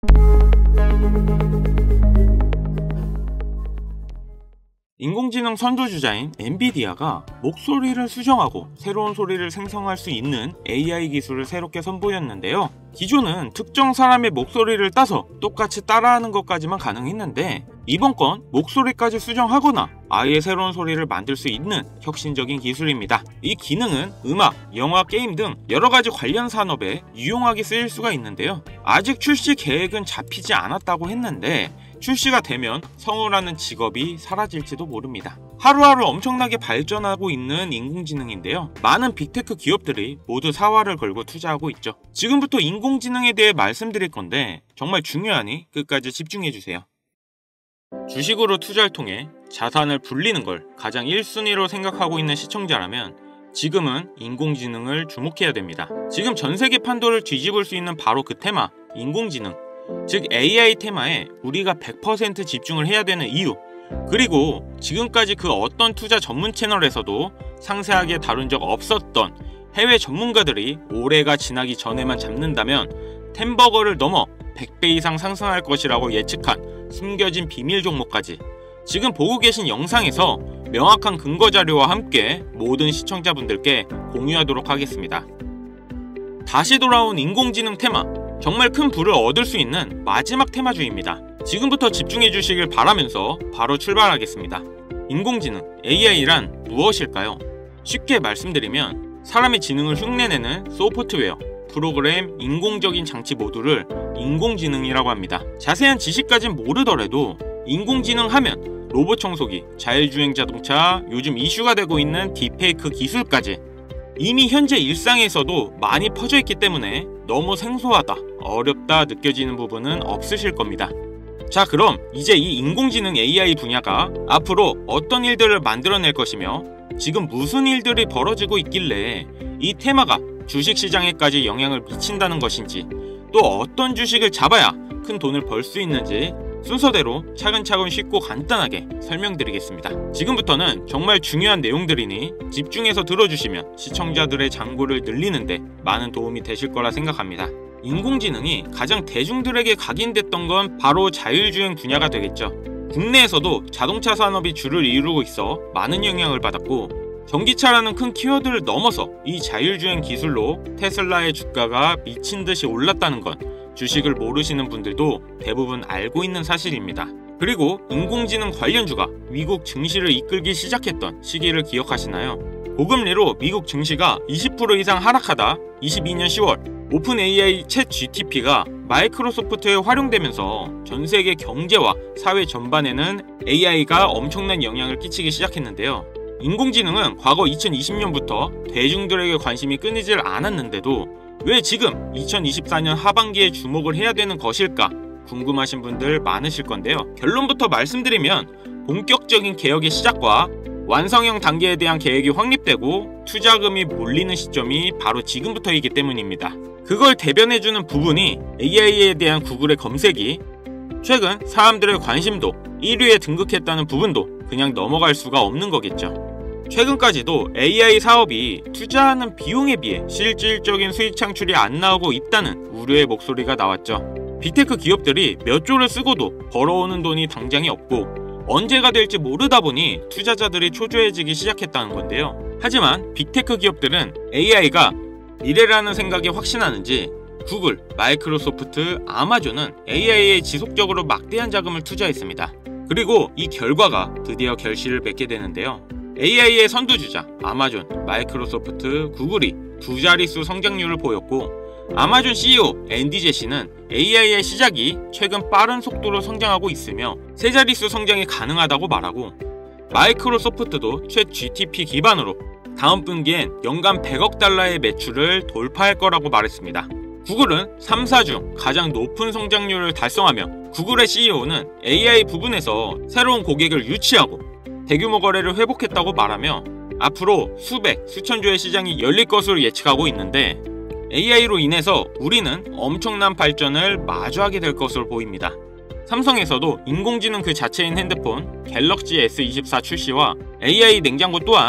인공지능 선두주자인 엔비디아가 목소리를 수정하고 새로운 소리를 생성할 수 있는 AI 기술을 새롭게 선보였는데요. 기존은 특정 사람의 목소리를 따서 똑같이 따라하는 것까지만 가능했는데 이번 건 목소리까지 수정하거나 아예 새로운 소리를 만들 수 있는 혁신적인 기술입니다. 이 기능은 음악, 영화, 게임 등 여러가지 관련 산업에 유용하게 쓰일 수가 있는데요. 아직 출시 계획은 잡히지 않았다고 했는데 출시가 되면 성우라는 직업이 사라질지도 모릅니다. 하루하루 엄청나게 발전하고 있는 인공지능인데요. 많은 빅테크 기업들이 모두 사활을 걸고 투자하고 있죠. 지금부터 인공지능에 대해 말씀드릴 건데 정말 중요하니 끝까지 집중해주세요. 주식으로 투자를 통해 자산을 불리는 걸 가장 1순위로 생각하고 있는 시청자라면 지금은 인공지능을 주목해야 됩니다. 지금 전세계 판도를 뒤집을 수 있는 바로 그 테마, 인공지능. 즉 AI 테마에 우리가 100% 집중을 해야 되는 이유, 그리고 지금까지 그 어떤 투자 전문 채널에서도 상세하게 다룬 적 없었던 해외 전문가들이 올해가 지나기 전에만 잡는다면 템버거를 넘어 100배 이상 상승할 것이라고 예측한 숨겨진 비밀 종목까지 지금 보고 계신 영상에서 명확한 근거 자료와 함께 모든 시청자분들께 공유하도록 하겠습니다. 다시 돌아온 인공지능 테마, 정말 큰 부를 얻을 수 있는 마지막 테마주입니다. 지금부터 집중해 주시길 바라면서 바로 출발하겠습니다. 인공지능, AI란 무엇일까요? 쉽게 말씀드리면 사람의 지능을 흉내내는 소프트웨어, 프로그램, 인공적인 장치 모두를 인공지능이라고 합니다. 자세한 지식까진 모르더라도 인공지능 하면 로봇 청소기, 자율주행 자동차, 요즘 이슈가 되고 있는 딥페이크 기술까지 이미 현재 일상에서도 많이 퍼져 있기 때문에 너무 생소하다, 어렵다 느껴지는 부분은 없으실 겁니다. 자, 그럼 이제 이 인공지능 AI 분야가 앞으로 어떤 일들을 만들어낼 것이며 지금 무슨 일들이 벌어지고 있길래 이 테마가 주식시장에까지 영향을 미친다는 것인지, 또 어떤 주식을 잡아야 큰 돈을 벌 수 있는지 순서대로 차근차근 쉽고 간단하게 설명드리겠습니다. 지금부터는 정말 중요한 내용들이니 집중해서 들어주시면 시청자들의 잔고를 늘리는데 많은 도움이 되실 거라 생각합니다. 인공지능이 가장 대중들에게 각인됐던 건 바로 자율주행 분야가 되겠죠. 국내에서도 자동차 산업이 주를 이루고 있어 많은 영향을 받았고 전기차라는 큰 키워드를 넘어서 이 자율주행 기술로 테슬라의 주가가 미친듯이 올랐다는 건 주식을 모르시는 분들도 대부분 알고 있는 사실입니다. 그리고 인공지능 관련주가 미국 증시를 이끌기 시작했던 시기를 기억하시나요? 고금리로 미국 증시가 20% 이상 하락하다 22년 10월 오픈 AI 챗 GTP가 마이크로소프트에 활용되면서 전 세계 경제와 사회 전반에는 AI가 엄청난 영향을 끼치기 시작했는데요. 인공지능은 과거 2020년부터 대중들에게 관심이 끊이질 않았는데도 왜 지금 2024년 하반기에 주목을 해야 되는 것일까 궁금하신 분들 많으실 건데요. 결론부터 말씀드리면 본격적인 개혁의 시작과 완성형 단계에 대한 계획이 확립되고 투자금이 몰리는 시점이 바로 지금부터이기 때문입니다. 그걸 대변해주는 부분이 AI에 대한 구글의 검색이 최근 사람들의 관심도 1위에 등극했다는 부분도 그냥 넘어갈 수가 없는 거겠죠. 최근까지도 AI 사업이 투자하는 비용에 비해 실질적인 수익 창출이 안 나오고 있다는 우려의 목소리가 나왔죠. 빅테크 기업들이 몇 조를 쓰고도 벌어오는 돈이 당장에 없고 언제가 될지 모르다 보니 투자자들이 초조해지기 시작했다는 건데요. 하지만 빅테크 기업들은 AI가 미래라는 생각이 확신하는지 구글, 마이크로소프트, 아마존은 AI에 지속적으로 막대한 자금을 투자했습니다. 그리고 이 결과가 드디어 결실을 맺게 되는데요. AI의 선두주자 아마존, 마이크로소프트, 구글이 두 자릿수 성장률을 보였고 아마존 CEO 앤디 제시는 AI의 시작이 최근 빠른 속도로 성장하고 있으며 세 자릿수 성장이 가능하다고 말하고 마이크로소프트도 챗 GTP 기반으로 다음 분기엔 연간 100억 달러의 매출을 돌파할 거라고 말했습니다. 구글은 3사 중 가장 높은 성장률을 달성하며 구글의 CEO는 AI 부분에서 새로운 고객을 유치하고 대규모 거래를 회복했다고 말하며 앞으로 수백, 수천조의 시장이 열릴 것으로 예측하고 있는데 AI로 인해서 우리는 엄청난 발전을 마주하게 될 것으로 보입니다. 삼성에서도 인공지능 그 자체인 핸드폰 갤럭시 S24 출시와 AI 냉장고 또한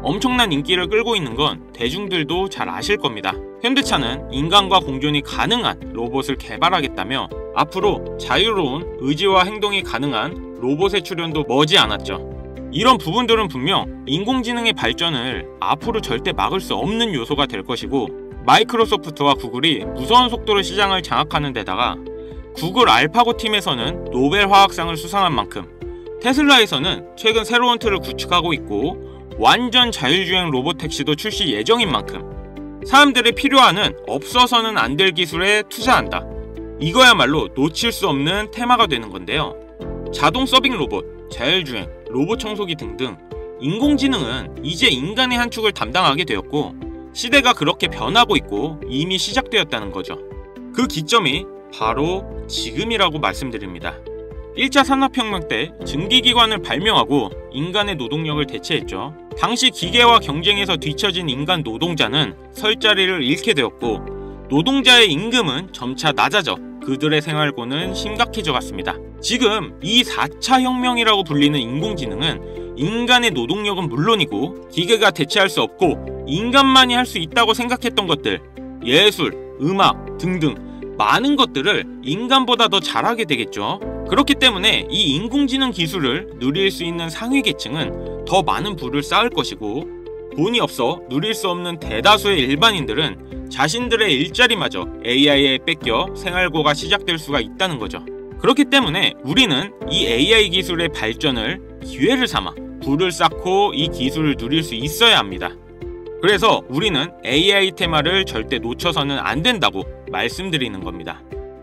엄청난 인기를 끌고 있는 건 대중들도 잘 아실 겁니다. 현대차는 인간과 공존이 가능한 로봇을 개발하겠다며 앞으로 자유로운 의지와 행동이 가능한 로봇의 출현도 머지않았죠. 이런 부분들은 분명 인공지능의 발전을 앞으로 절대 막을 수 없는 요소가 될 것이고, 마이크로소프트와 구글이 무서운 속도로 시장을 장악하는 데다가 구글 알파고 팀에서는 노벨 화학상을 수상한 만큼 테슬라에서는 최근 새로운 틀을 구축하고 있고 완전 자율주행 로봇택시도 출시 예정인 만큼 사람들의 필요하는 없어서는 안 될 기술에 투자한다. 이거야말로 놓칠 수 없는 테마가 되는 건데요. 자동 서빙 로봇, 자율주행, 로봇 청소기 등등 인공지능은 이제 인간의 한 축을 담당하게 되었고 시대가 그렇게 변하고 있고 이미 시작되었다는 거죠. 그 기점이 바로 지금이라고 말씀드립니다. 1차 산업혁명 때 증기기관을 발명하고 인간의 노동력을 대체했죠. 당시 기계와 경쟁에서 뒤처진 인간 노동자는 설 자리를 잃게 되었고 노동자의 임금은 점차 낮아져 그들의 생활고는 심각해져 갔습니다. 지금 이 4차 혁명이라고 불리는 인공지능은 인간의 노동력은 물론이고 기계가 대체할 수 없고 인간만이 할 수 있다고 생각했던 것들, 예술, 음악 등등 많은 것들을 인간보다 더 잘하게 되겠죠. 그렇기 때문에 이 인공지능 기술을 누릴 수 있는 상위 계층은 더 많은 부를 쌓을 것이고 돈이 없어 누릴 수 없는 대다수의 일반인들은 자신들의 일자리마저 AI에 뺏겨 생활고가 시작될 수가 있다는 거죠. 그렇기 때문에 우리는 이 AI 기술의 발전을 기회를 삼아 부를 쌓고 이 기술을 누릴 수 있어야 합니다. 그래서 우리는 AI 테마를 절대 놓쳐서는 안 된다고 말씀드리는 겁니다.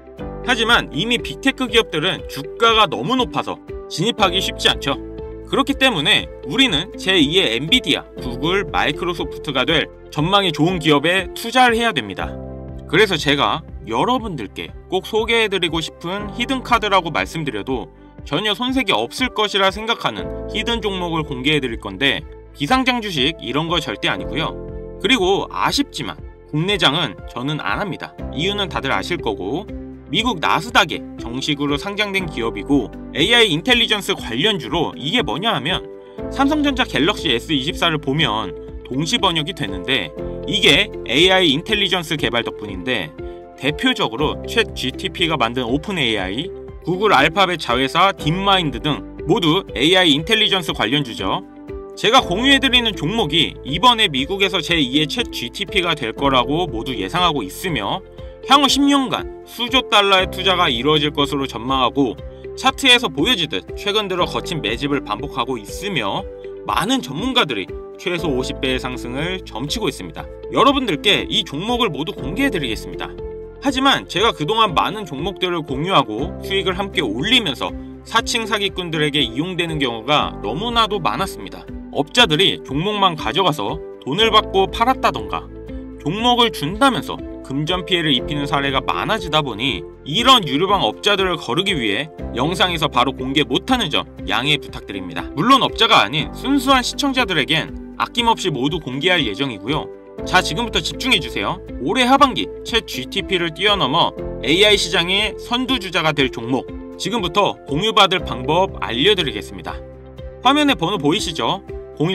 하지만 이미 빅테크 기업들은 주가가 너무 높아서 진입하기 쉽지 않죠. 그렇기 때문에 우리는 제2의 엔비디아, 구글, 마이크로소프트가 될 전망이 좋은 기업에 투자를 해야 됩니다. 그래서 제가 여러분들께 꼭 소개해드리고 싶은 히든카드라고 말씀드려도 전혀 손색이 없을 것이라 생각하는 히든 종목을 공개해드릴 건데 비상장 주식 이런 거 절대 아니고요. 그리고 아쉽지만 국내장은 저는 안 합니다. 이유는 다들 아실 거고 미국 나스닥에 정식으로 상장된 기업이고 AI 인텔리전스 관련주로 이게 뭐냐 하면 삼성전자 갤럭시 S24를 보면 동시 번역이 되는데 이게 AI 인텔리전스 개발 덕분인데 대표적으로 챗 GTP가 만든 오픈 AI, 구글 알파벳 자회사 딥마인드 등 모두 AI 인텔리전스 관련주죠. 제가 공유해드리는 종목이 이번에 미국에서 제2의 챗 GTP가 될 거라고 모두 예상하고 있으며 향후 10년간 수조 달러의 투자가 이루어질 것으로 전망하고 차트에서 보여지듯 최근 들어 거친 매집을 반복하고 있으며 많은 전문가들이 최소 50배의 상승을 점치고 있습니다. 여러분들께 이 종목을 모두 공개해드리겠습니다. 하지만 제가 그동안 많은 종목들을 공유하고 수익을 함께 올리면서 사칭 사기꾼들에게 이용되는 경우가 너무나도 많았습니다. 업자들이 종목만 가져가서 돈을 받고 팔았다던가 종목을 준다면서 금전 피해를 입히는 사례가 많아지다 보니 이런 유료방 업자들을 거르기 위해 영상에서 바로 공개 못하는 점 양해 부탁드립니다. 물론 업자가 아닌 순수한 시청자들에겐 아낌없이 모두 공개할 예정이고요. 자, 지금부터 집중해주세요. 올해 하반기 챗 GTP를 뛰어넘어 AI 시장의 선두주자가 될 종목 지금부터 공유받을 방법 알려드리겠습니다. 화면에 번호 보이시죠?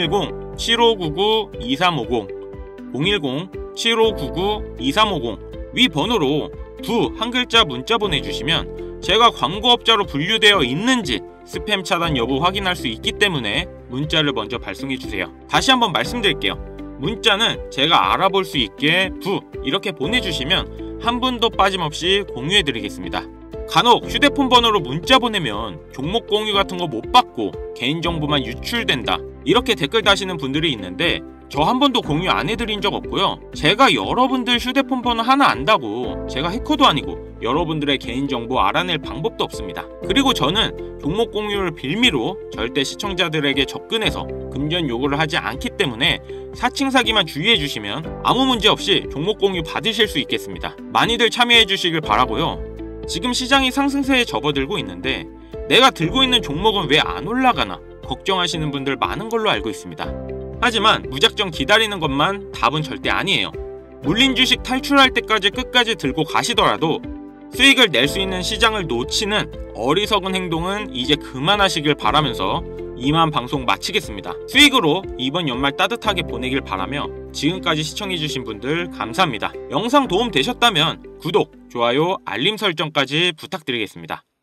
010-7599-2350 010-7599-2350 위 번호로 부 한 글자 문자 보내주시면 제가 광고업자로 분류되어 있는지 스팸 차단 여부 확인할 수 있기 때문에 문자를 먼저 발송해주세요. 다시 한번 말씀드릴게요. 문자는 제가 알아볼 수 있게 부 이렇게 보내주시면 한 분도 빠짐없이 공유해드리겠습니다. 간혹 휴대폰 번호로 문자 보내면 종목 공유 같은 거 못 받고 개인정보만 유출된다 이렇게 댓글 다시는 분들이 있는데 저 한 번도 공유 안 해드린 적 없고요. 제가 여러분들 휴대폰 번호 하나 안다고 제가 해커도 아니고 여러분들의 개인정보 알아낼 방법도 없습니다. 그리고 저는 종목 공유를 빌미로 절대 시청자들에게 접근해서 금전 요구를 하지 않기 때문에 사칭 사기만 주의해 주시면 아무 문제 없이 종목 공유 받으실 수 있겠습니다. 많이들 참여해 주시길 바라고요. 지금 시장이 상승세에 접어들고 있는데 내가 들고 있는 종목은 왜 안 올라가나 걱정하시는 분들 많은 걸로 알고 있습니다. 하지만 무작정 기다리는 것만 답은 절대 아니에요. 물린 주식 탈출할 때까지 끝까지 들고 가시더라도 수익을 낼 수 있는 시장을 놓치는 어리석은 행동은 이제 그만하시길 바라면서 이만 방송 마치겠습니다. 수익으로 이번 연말 따뜻하게 보내길 바라며 지금까지 시청해주신 분들 감사합니다. 영상 도움 되셨다면 구독, 좋아요, 알림 설정까지 부탁드리겠습니다.